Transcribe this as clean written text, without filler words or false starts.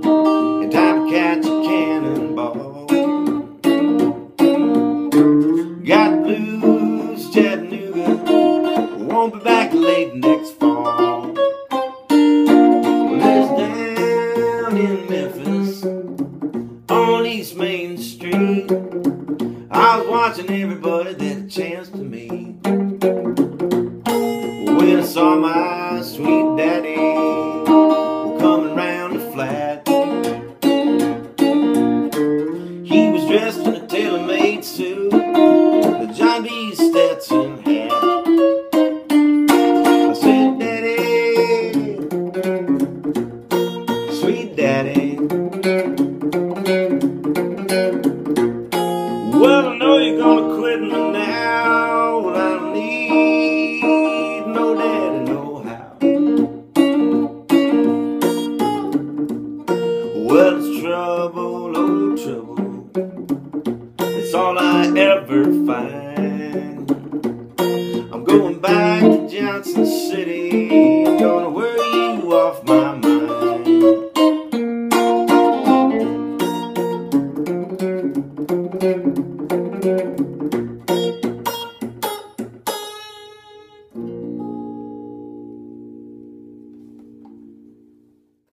in time to catch a cannonball. Got blues, Chattanooga, won't be back late next fall. Well, it's down in Memphis on East Main Street. I was watching everybody that had a chance to meet. When I saw my sweet daddy coming round the flat, he was dressed in a tailor-made suit, the John B. Stetson hat. I said, "Daddy, sweet daddy, well, I know you're gonna quit me now. Well, I don't need no daddy, no how." Well, it's trouble, oh trouble, it's all I ever find. I'm going back to Johnson City